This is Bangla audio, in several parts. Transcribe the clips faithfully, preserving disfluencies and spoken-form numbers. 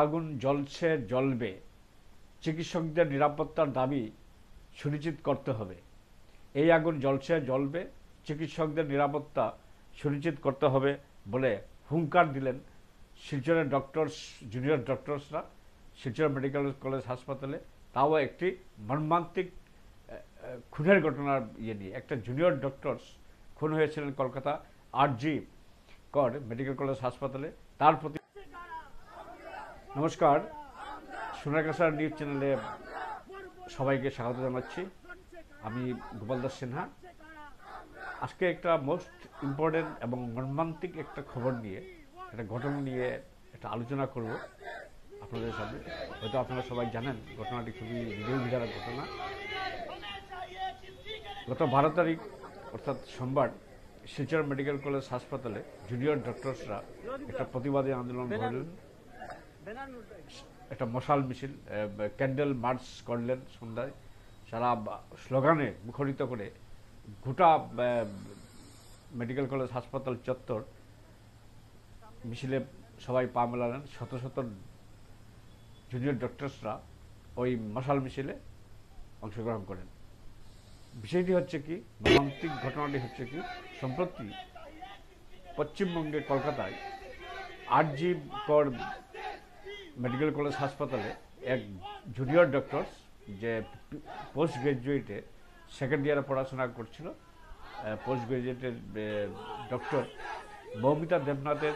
আগুন জ্বলছে জ্বলবে, চিকিৎসকদের নিরাপত্তার দাবি সুনিশ্চিত করতে হবে। এই আগুন জ্বলছে জ্বলবে, চিকিৎসকদের নিরাপত্তা সুনিশ্চিত করতে হবে বলে হুঙ্কার দিলেন শিলচরের ডক্টরস জুনিয়র ডক্টরসরা শিলচর মেডিকেল কলেজ হাসপাতালে, তাও একটি মর্মান্তিক খুনের ঘটনার ইয়ে নিয়ে। একটা জুনিয়র ডক্টরস খুন হয়েছিলেন কলকাতা আর জি কর মেডিকেল কলেজ হাসপাতালে। তার প্রতি নমস্কার, সোনারগাছা নিউজ চ্যানেলে সবাইকে স্বাগত জানাচ্ছি। আমি গোপাল দাস সিনহা। আজকে একটা মোস্ট ইম্পর্টেন্ট এবং মর্মান্তিক একটা খবর নিয়ে, একটা ঘটনা নিয়ে একটা আলোচনা করব আপনাদের সামনে। হয়তো আপনারা সবাই জানেন ঘটনাটি খুবই হৃদয় বিদারক ঘটনা। গত বারো তারিখ অর্থাৎ সোমবার শিলচর মেডিকেল কলেজ হাসপাতালে জুনিয়র ডক্টরসরা একটা প্রতিবাদী আন্দোলন করলেন, একটা মশাল মিছিল, ক্যান্ডেল মার্চ করলেন সন্ধ্যায়। সারা স্লোগানে মুখরিত করে গোটা মেডিকেল কলেজ হাসপাতাল চত্বর মিছিলে সবাই পা মেলালেন। শত শত জুনিয়র ডক্টরসরা ওই মশাল মিছিলে অংশগ্রহণ করেন। বিষয়টি হচ্ছে কি, মর্মান্তিক ঘটনাটি হচ্ছে কি, সম্প্রতি পশ্চিমবঙ্গের কলকাতায় আর জি কর মেডিকেল কলেজ হাসপাতালে এক জুনিয়র ডক্টরস, যে পোস্ট গ্রাজুয়েটে সেকেন্ড ইয়ারে পড়াশোনা করছিল, পোস্ট গ্রাজুয়েটের ডক্টর মৌমিতা দেবনাথের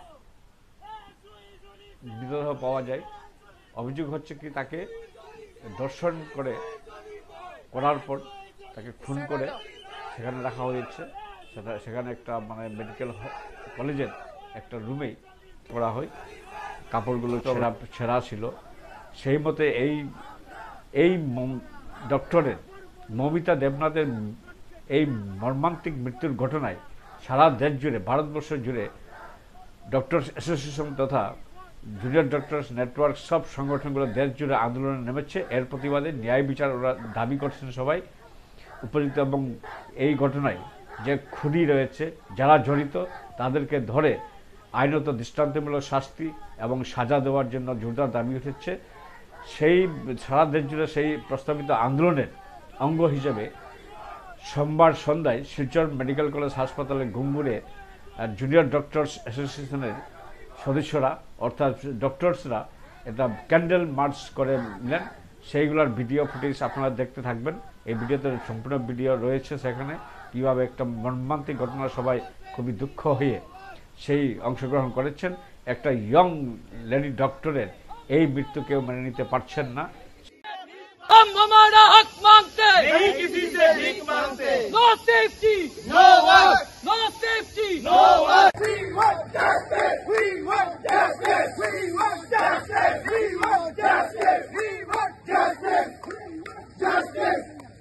মৃতদেহ পাওয়া যায়। অভিযোগ হচ্ছে কি, তাকে ধর্ষণ করে করার পর তাকে খুন করে সেখানে রাখা হয়েছে। সেটা সেখানে একটা মানে মেডিকেল কলেজের একটা রুমেই করা হয়। কাপড়গুলো ছেঁড়া ছেঁড়া ছিল। সেই মতে এই এই ডক্টরের মৌমিতা দেবনাথের এই মর্মান্তিক মৃত্যুর ঘটনায় সারা দেশ জুড়ে, ভারতবর্ষ জুড়ে ডক্টরস অ্যাসোসিয়েশন তথা জুনিয়র ডক্টরস নেটওয়ার্ক সব সংগঠনগুলো দেশ জুড়ে আন্দোলনে নেমেছে। এর প্রতিবাদে ন্যায় বিচার ওরা দাবি করছেন সবাই উপযুক্ত, এবং এই ঘটনায় যে খুনি রয়েছে, যারা জড়িত, তাদেরকে ধরে আইনত দৃষ্টান্তমূলক শাস্তি এবং সাজা দেওয়ার জন্য জোরদার দাবি উঠেছে। সেই সারা দেশ জুড়ে সেই প্রস্তাবিত আন্দোলনের অঙ্গ হিসেবে সোমবার সন্ধ্যায় শিলচর মেডিকেল কলেজ হাসপাতালে ঘুমঘুরে জুনিয়র ডক্টরস অ্যাসোসিয়েশনের সদস্যরা অর্থাৎ ডক্টরসরা একটা ক্যান্ডেল মার্চ করে নিলেন। সেইগুলোর ভিডিও ফুটেজ আপনারা দেখতে থাকবেন। এই ভিডিওতে সম্পূর্ণ ভিডিও রয়েছে সেখানে, কীভাবে একটা মর্মান্তিক ঘটনা সবাই খুবই দুঃখ হয়ে সেই অংশগ্রহণ করেছেন। একটা ইয়ং লেডি ডক্টরের এই মৃত্যু কেউ মেনে নিতে পারছেন না। हम हमारा हक मांगते नहीं, किसी से भीख मांगते। No safety no work, no safety no work. We want justice. We want justice. We want justice. We want justice. We want justice. Justice.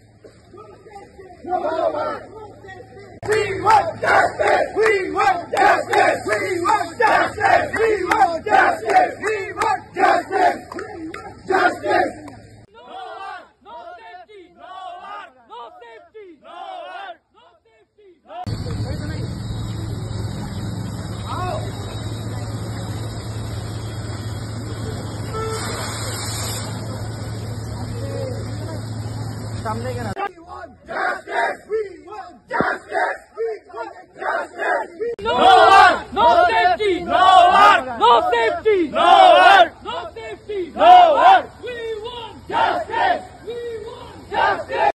No work. We want justice. We want justice. We want justice. We want justice. We want justice. Justice. सामने के ना We want justice.